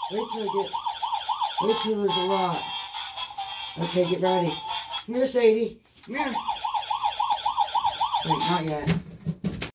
Wait till I get... Wait till there's a lot. Okay, get ready. Come here, Sadie. Come here. Wait, not yet.